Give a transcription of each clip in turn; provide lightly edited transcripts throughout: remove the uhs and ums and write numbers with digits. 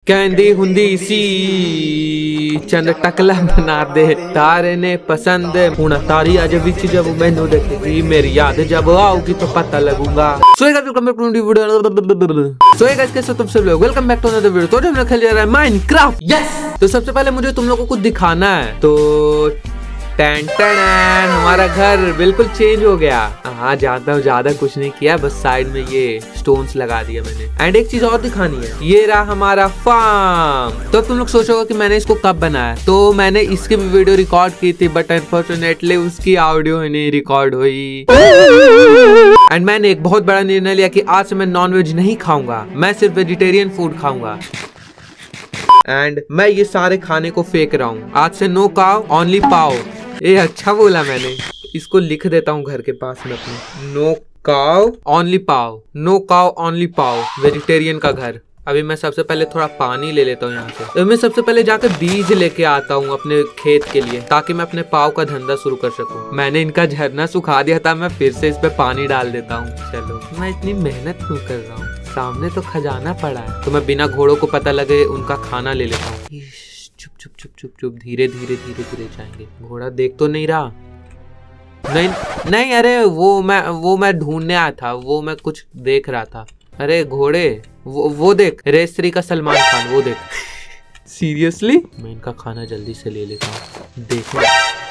कहंदी हुंदी सी चंद टकला बना दे तारे ने पसंद हुण तारी अज विच जब मैनू देखेगी मेरी याद जब आओगी तो पता लगूंगा। So guys welcome back to new video. So guys कैसे हो तुम सब लोग, welcome back to another video. तो हम लोग खेल रहे हैं माइनक्राफ्ट। यस, तो सबसे पहले मुझे तुम लोगों को कुछ दिखाना है। तो टन टन हमारा घर बिल्कुल चेंज हो गया। हाँ ज्यादा कुछ नहीं किया, बस साइड में ये स्टोन्स लगा दिया मैंने। एंड एक चीज और दिखानी है, ये रहा हमारा फार्म। तो तुम लोग सोचोगे कि मैंने इसको कब बनाया, तो मैंने इसकी भी वीडियो रिकॉर्ड की थी, बट अनफॉर्चुनेटली उसकी ऑडियो नहीं रिकॉर्ड हुई। एंड मैंने एक बहुत बड़ा निर्णय लिया कि आज से मैं नॉनवेज नहीं खाऊंगा, मैं सिर्फ वेजिटेरियन फूड खाऊंगा। एंड मैं ये सारे खाने को फेंक रहा हूँ। आज से नो काव ओनली पाव। ये अच्छा बोला मैंने, इसको लिख देता हूँ घर के पास में अपने। No cow only pav, no cow only pav, vegetarian का घर। अभी मैं सबसे पहले थोड़ा पानी ले लेता हूँ यहाँ से। तो मैं सबसे पहले जाकर बीज लेके आता हूँ अपने खेत के लिए, ताकि मैं अपने पाव का धंधा शुरू कर सकूँ। मैंने इनका झरना सुखा दिया था, मैं फिर से इस पे पानी डाल देता हूँ। चलो, मैं इतनी मेहनत क्यों कर रहा हूँ, सामने तो खजाना पड़ा है। तो मैं बिना घोड़ों को पता लगे उनका खाना ले लेता हूँ। चुप चुप चुप चुप चुप, धीरे धीरे जाएंगे। घोड़ा देख तो नहीं रहा? नहीं, अरे वो मैं ढूंढने आया था, वो मैं कुछ देख रहा था। अरे घोड़े, वो देख, रेसरी का सलमान खान, वो देख। सीरियसली मैं इनका खाना जल्दी से ले लेता हूँ। देखो,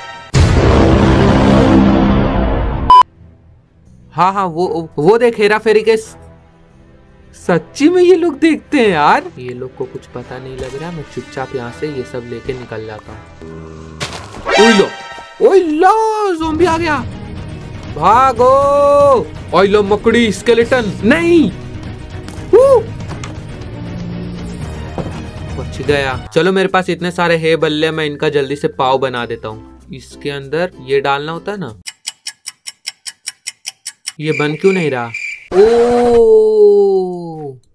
हाँ वो देख, हेरा फेरी के। सच्ची में ये लोग देखते हैं यार। ये लोग को कुछ पता नहीं लग रहा, मैं चुपचाप यहाँ से ये सब लेके निकल जाता हूँ। ओए लो ज़ॉम्बी आ गया, भागो। ओए लो मकड़ी, स्केलेटन नहीं, बच गया। चलो मेरे पास इतने सारे है बल्ले, मैं इनका जल्दी से पाव बना देता हूँ। इसके अंदर ये डालना होता है ना। ये बन क्यों नहीं रहा? ओ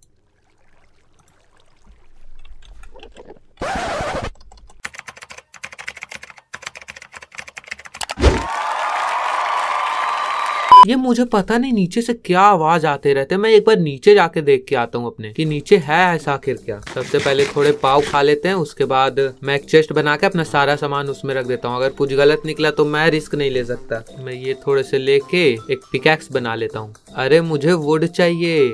ये मुझे पता नहीं नीचे से क्या आवाज आते रहते हैं। मैं एक बार नीचे जाके देख के आता हूँ अपने, कि नीचे है ऐसा आखिर क्या। सबसे पहले थोड़े पाव खा लेते हैं, उसके बाद मैं एक चेस्ट बना के अपना सारा सामान उसमें रख देता हूँ। अगर कुछ गलत निकला तो मैं रिस्क नहीं ले सकता। मैं ये थोड़े से लेके एक पिकैक्स बना लेता हूँ। अरे मुझे वुड चाहिए,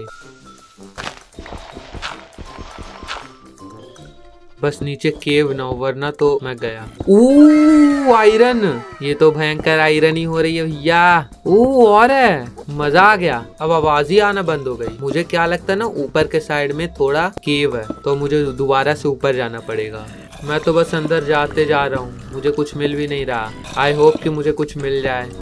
बस नीचे केव ना हो, वरना तो मैं गया। ओह आयरन, ये तो भयंकर आयरन ही हो रही है भैया। ओह और है, मजा आ गया। अब आवाज ही आना बंद हो गई। मुझे क्या लगता है ना, ऊपर के साइड में थोड़ा केव है, तो मुझे दोबारा से ऊपर जाना पड़ेगा। मैं तो बस अंदर जाते जा रहा हूँ, मुझे कुछ मिल भी नहीं रहा। आई होप कि मुझे कुछ मिल जाए।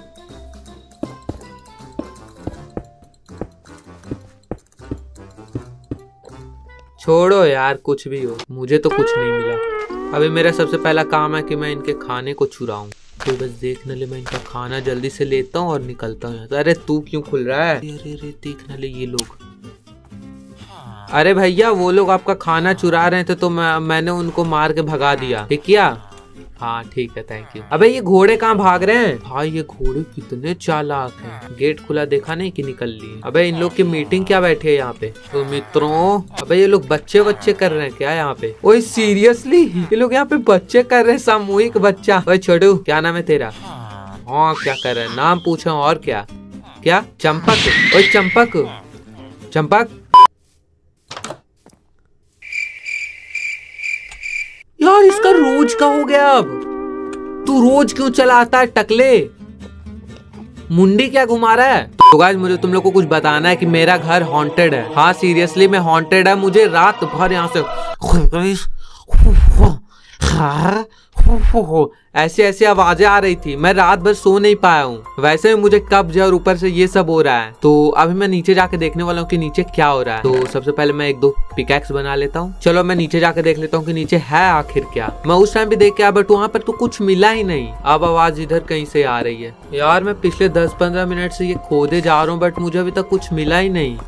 छोड़ो यार, कुछ भी हो, मुझे तो कुछ नहीं मिला। अभी मेरा सबसे पहला काम है कि मैं इनके खाने को चुराऊं। तो बस देखने ले, मैं इनका खाना जल्दी से लेता हूँ और निकलता हूँ। अरे तू क्यों खुल रहा है? अरे देखने ले ये लोग। अरे भैया, वो लोग आपका खाना चुरा रहे थे, तो मैंने उनको मार के भगा दिया। ठीक किया? हाँ ठीक है, थैंक यू। अबे ये घोड़े कहाँ भाग रहे हैं? भाई ये घोड़े कितने चालाक हैं। गेट खुला देखा नहीं कि निकल लिए। अबे इन लोग की मीटिंग क्या बैठी है यहाँ पे? तो मित्रों, अबे ये लोग बच्चे कर रहे हैं क्या यहाँ पे? ओए सीरियसली, ये लोग यहाँ पे बच्चे कर रहे हैं, सामूहिक बच्चा। ओए छोटू, क्या नाम है तेरा? हाँ क्या कर रहे हैं, नाम पूछा और क्या? चंपक? ओए चंपक यार, इसका रोज का हो गया। अब तू रोज क्यों चलाता है टकले? मुंडी क्या घुमा रहा है? तो गाइस, मुझे तुम लोग को कुछ बताना है कि मेरा घर हॉन्टेड है। हाँ सीरियसली में हॉन्टेड है। मुझे रात भर यहाँ से ऐसी आवाजें आ रही थी। मैं रात भर सो नहीं पाया हूँ। वैसे भी मुझे कब्ज है और ऊपर से ये सब हो रहा है। तो अभी मैं नीचे जाके देखने वाला हूँ कि नीचे क्या हो रहा है। तो सबसे पहले मैं एक दो पिकैक्स बना लेता हूँ। चलो मैं नीचे जाके देख लेता हूँ कि नीचे है आखिर क्या। मैं उस टाइम भी देख के आया, बट वहाँ पर तो कुछ मिला ही नहीं। अब आवाज इधर कहीं से आ रही है। यार मैं पिछले 10-15 मिनट से ये खोदे जा रहा हूँ, बट मुझे अभी तक कुछ मिला ही नहीं।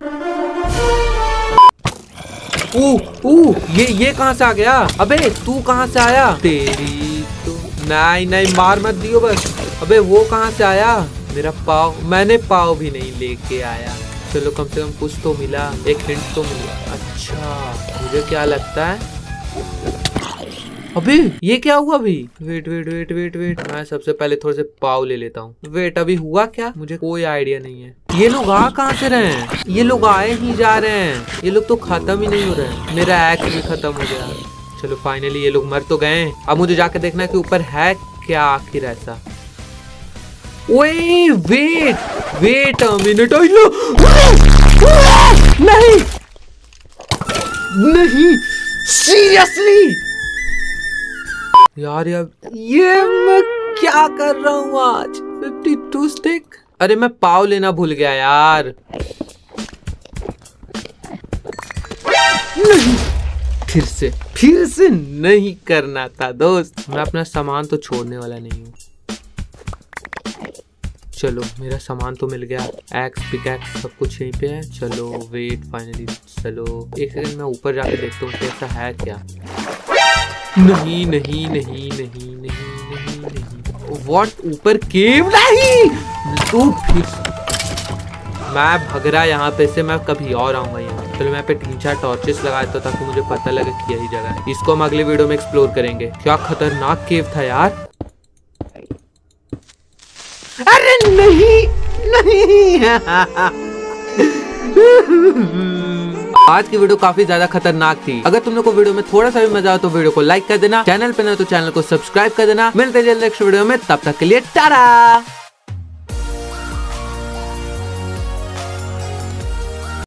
ये कहाँ से आ गया? अबे तू कहाँ से आया? तेरी तो नहीं मार मत दियो बस। अबे वो कहाँ से आया? मेरा पाव, मैंने पाव भी नहीं लेके आया। चलो कम से कम कुछ तो मिला, एक हिंट तो मिला। अच्छा मुझे क्या लगता है, अभी ये क्या हुआ अभी? Wait wait wait wait wait, मैं सबसे पहले थोड़े से पाव ले लेता हूँ। वेट अभी हुआ क्या, मुझे कोई आइडिया नहीं है। ये लोग आ कहाँ से रहे हैं? ये लोग आए ही जा रहे हैं, ये लोग तो खत्म ही नहीं हो रहे हैं। मेरा एक्ट भी खत्म हो गया। चलो फाइनली ये लोग मर तो गए। अब मुझे जाके देखना है कि ऊपर है क्या आखिर ऐसा। ओए वेट वेट अ मिनट, नहीं नहीं सीरियसली यार ये मैं क्या कर रहा हूँ आज? 52 स्टिक। अरे मैं पाव लेना भूल गया यार। नहीं, फिर से नहीं करना था दोस्त। मैं अपना सामान तो छोड़ने वाला नहीं हूँ। चलो मेरा सामान तो मिल गया, एक्स पिकैक्स सब कुछ यहीं पे है। चलो वेट फाइनली, चलो एक सेकंड मैं ऊपर जाके देखता हूँ कैसा है क्या। नहीं नहीं नहीं नहीं नहीं नहीं नहीं, व्हाट, ऊपर केव नहीं। तो फिर मैं भग रहा यहाँ पे से, मैं कभी और आऊंगा यहाँ। चलो मैं पे 3-4 टॉर्चेस लगाया था ताकि मुझे पता लगे कि यही जगह है। इसको हम अगले वीडियो में एक्सप्लोर करेंगे। क्या खतरनाक केव था यार। अरे नहीं नहीं आज की वीडियो काफी ज्यादा खतरनाक थी। अगर तुम लोग को वीडियो में थोड़ा सा भी मजा आया तो वीडियो को लाइक कर देना, चैनल पे ना तो चैनल को सब्सक्राइब कर देना। मिलते हैं जल्द नेक्स्ट वीडियो में, तब तक के लिए टाटा।